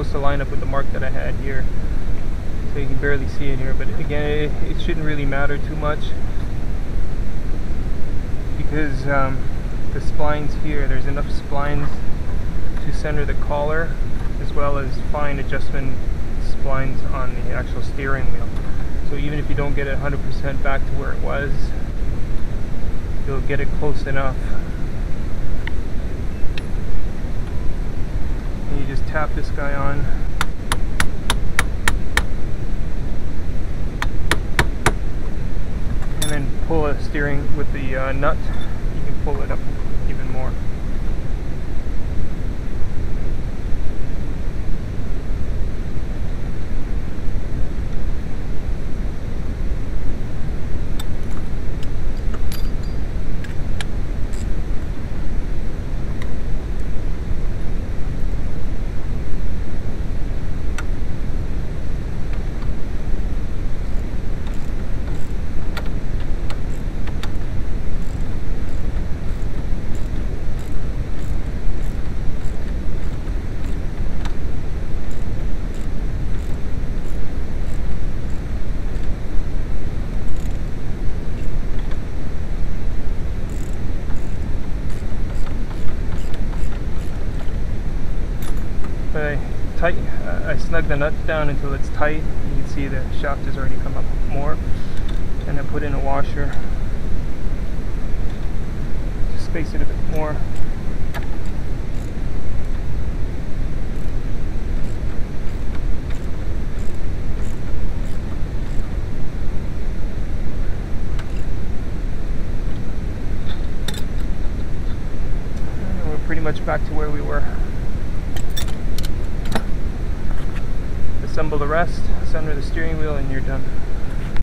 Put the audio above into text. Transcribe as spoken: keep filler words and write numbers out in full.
to line up with the mark that I had here. So you can barely see it here, but again, it, it shouldn't really matter too much, because um, the splines here, there's enough splines to center the collar, as well as fine adjustment splines on the actual steering wheel. So even if you don't get it one hundred percent back to where it was, you'll get it close enough. And you just tap this guy on. And then pull a steering with the uh, nut, you can pull it up even more. But I, tight, uh, I snug the nut down until it's tight. You can see the shaft has already come up more. And then put in a washer to space it a bit more. And we're pretty much back to where we were. Assemble the rest, center the steering wheel, and you're done.